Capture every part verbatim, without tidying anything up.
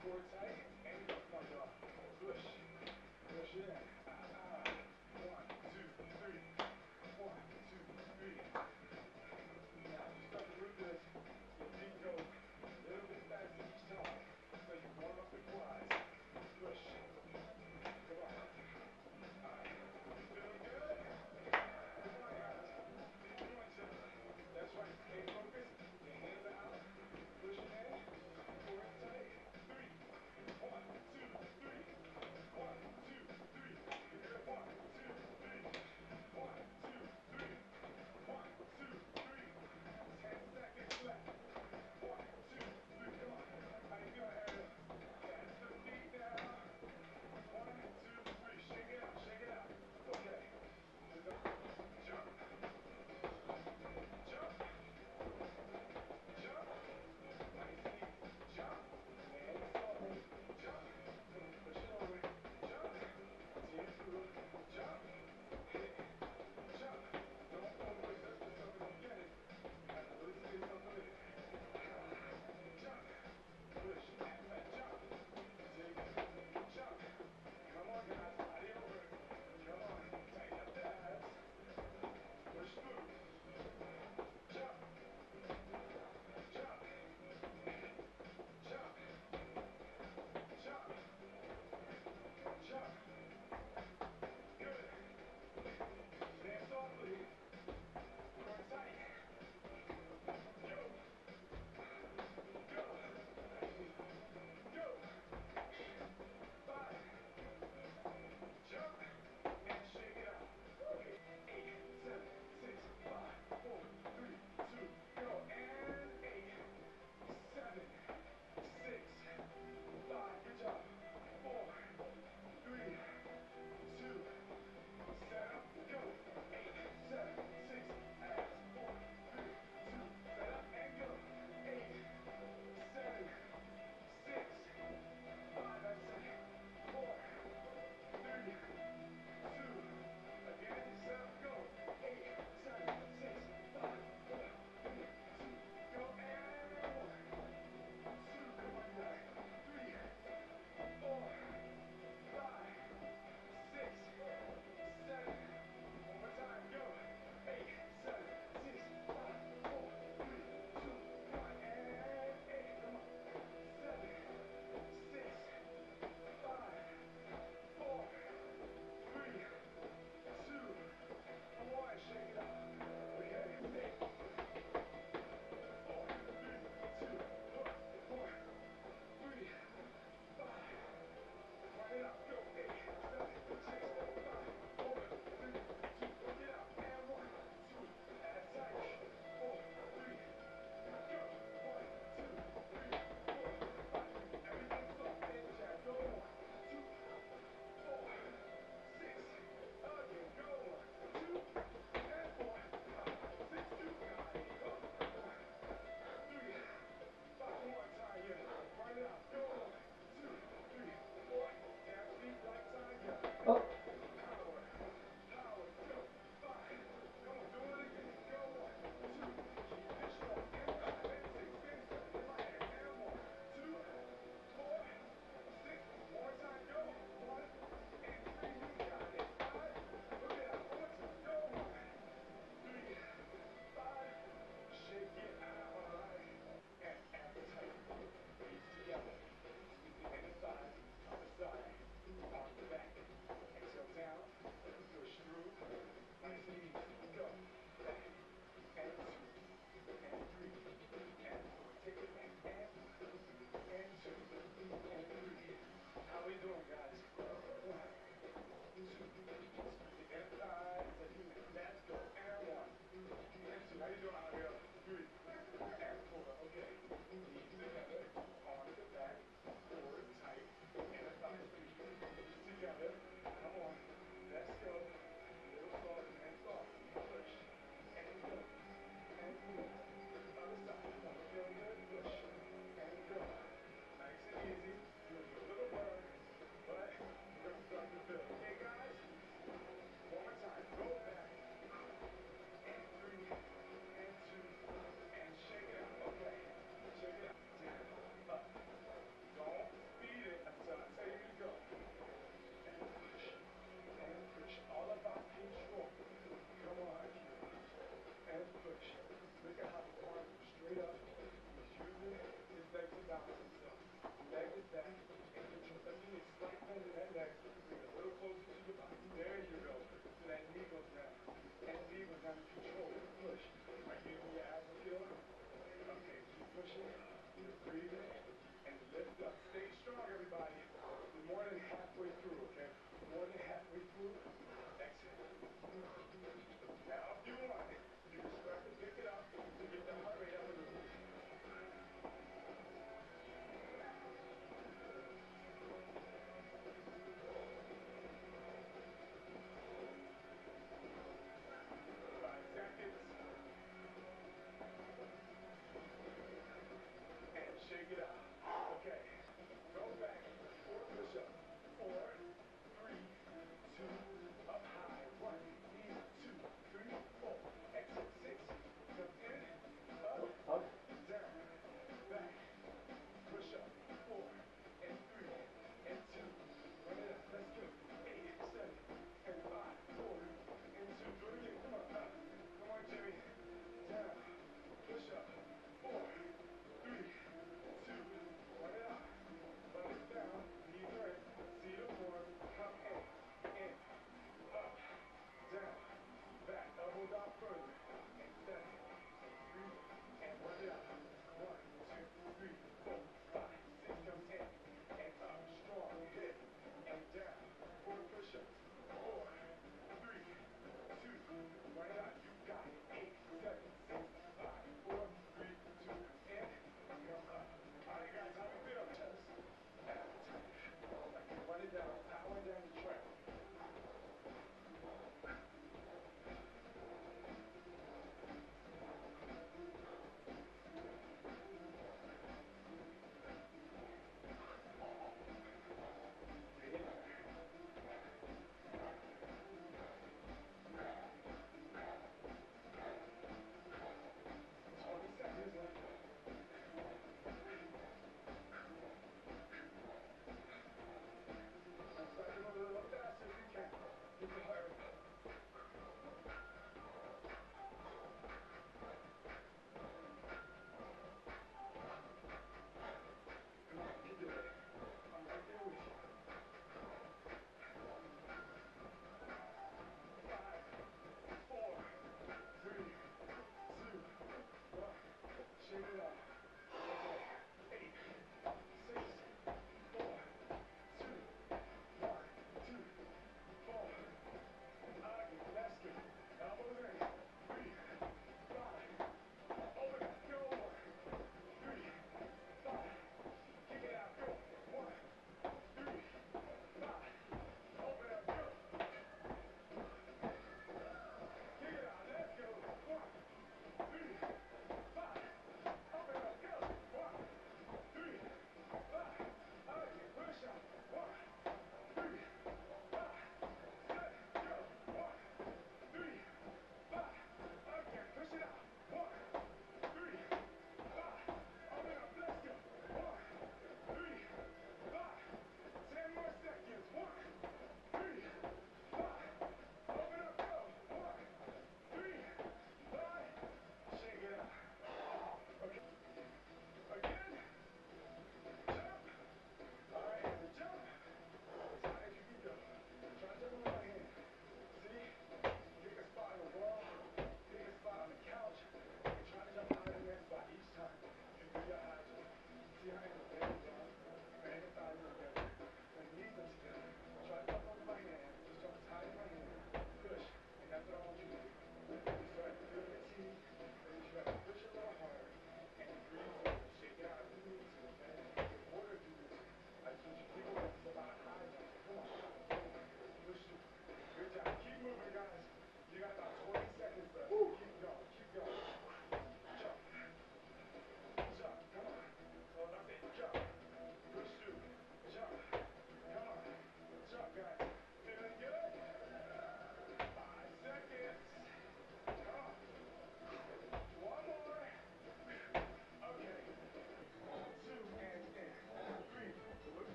Core tight, and like a push. Push in. Ah, ah. One, two, three. One, two, three. Now, you start to move this, your feet go a little bit faster each time. So you warm up the quads. Push. Come on. All right. You feeling good? Come on, guys. Keep doing so. That's right. Stay focused. Your hands are out. Pushing in. Core tight. Three. One, two, three. One, two, three.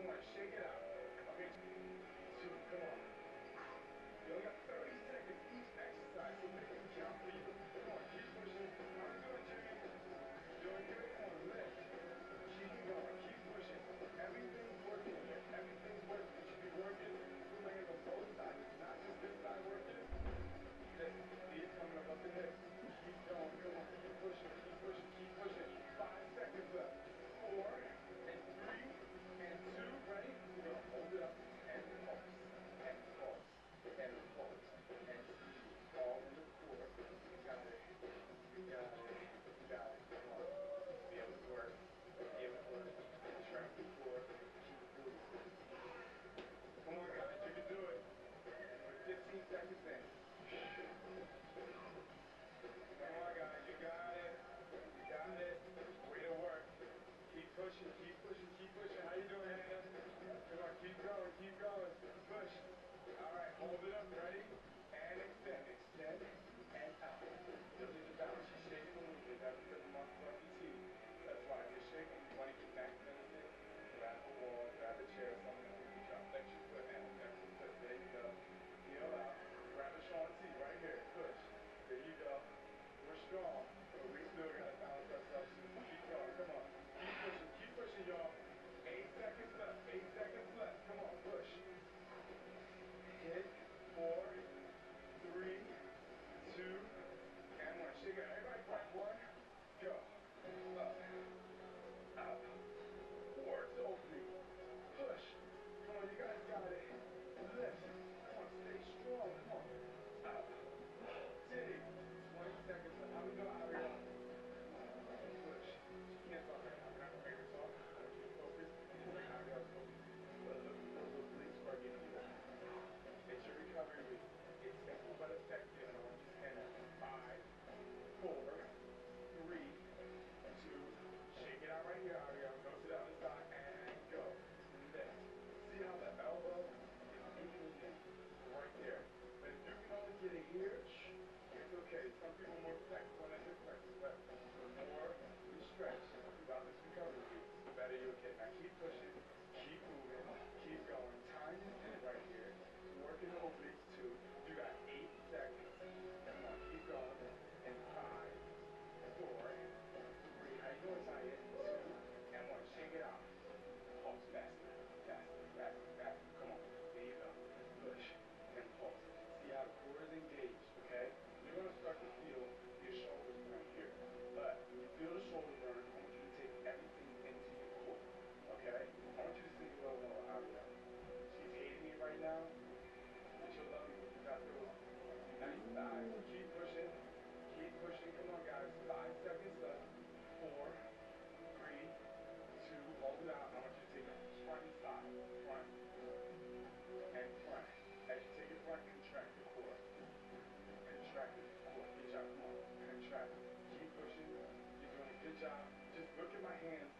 Come on, shake it out. Okay, two, come on. You only got thirty seconds each exercise, so make it count for you. Come on, keep pushing. How we doing, Jimmy? Doing good? Come on, lift. Keep it going. Keep pushing. Everything's working here. Everything's working. It should be working. Put my hands on both sides. It's not just this side working. Listen, knees coming up up the hips. Keep going. Come on, keep pushing. Keep pushing. Keep pushing. Five seconds left. Four and three and two. Ready? We're gonna hold it up and pulse and pulse and pulse and squeeze all in the core. You got it. You got it. You got it. Come on. Be able to work. Be able to work. Track the core. Keep moving. Come on, guys. You can do it. We're fifteen seconds in. Come on, guys. You got it. You got it. Way to work. Keep pushing. Keep pushing. Keep pushing. How you doing, Hannah? Come on. Keep going. Keep going. Push. All right. Hold it up. Ready? And extend. Extend and out. You'll need to balance. She's shaking a little bit. That's because the muscles off your teeth. That's why. If you're shaking, you want to get back to anything. Grab a wall. Grab a chair. Something that you drop. Flex your foot and flex your foot. There you go. Heel out. Grab a strong T right here. Push. There you go. We're strong, but we still gotta balance ourselves. Keep going. Come on. Keep pushing. Keep pushing, y'all. Eight seconds left. Eight seconds left. Come on. Push. Hit. Four, three, two, and one. Shake it. Everybody clap. One. Go. Up. Up. Work the opening. Push. Come on. You guys got it. Lift. Come on. Stay strong. Come on. Up. Dig. twenty seconds left. How we doing, Ariel? Push. She can't talk right now. We're not gonna make her talk. I want you to focus. Like Ariel's focus. But look, those little bleeds are getting you there. It's your recovery week. It's simple but effective. And I want you to stand up. Five, four, three, two. Shake it out right here, Ariel. Go to the other side and go. Lift. See how the elbow is meeting in right there. But if you can only get it here, it's okay. Some people are more flexible than hip flexors, but the more you stretch throughout this recovery week, the better you'll get. Now keep pushing, keep moving, keep going. Time is in right here. Working the obliques too. You got eight seconds. Come on, keep going. And five, four, three. How you doing, Tanya? Two, and one. Shake it out. Pulse faster, faster, faster, faster. Come on. There you go. Push and pulse. See how the core is engaged, okay? You're going to start to feel your shoulders burn here. But when you feel the shoulder burn, I want you to take everything into your core, okay? I want you to sing a little more out of that. She's hating me right now, but she'll love you when you got those nice thighs. Keep pushing. Keep pushing. Come on, guys. Five seconds left. Four, three, two. Hold it out. I want you to take it front and side. Front and front. As you take it front, contract the core. Contract the core. Good job. Come on. Contract. Keep pushing. You're doing a good job. Just look at my hands